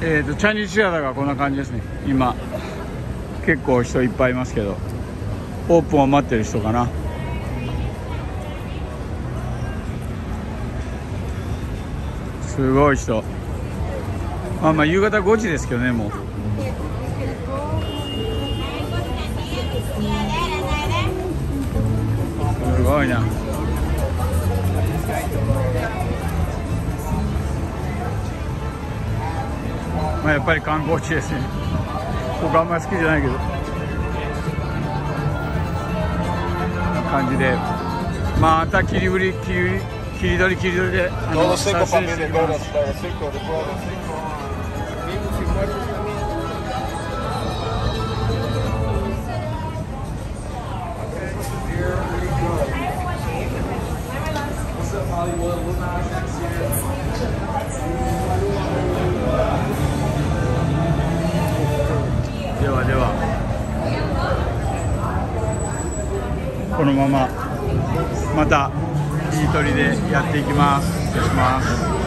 チャイニーズシアターがこんな感じですね。今結構人いっぱいいますけど、オープンを待ってる人かな。すごい人。まあ夕方5時ですけどね、もう。すごいな。やっぱり観光地ですね。ここあんまり好きじゃないけど、感じで、また切り取りで撮影してきます。ではこのまままた切り取りでやっていきます。失礼します。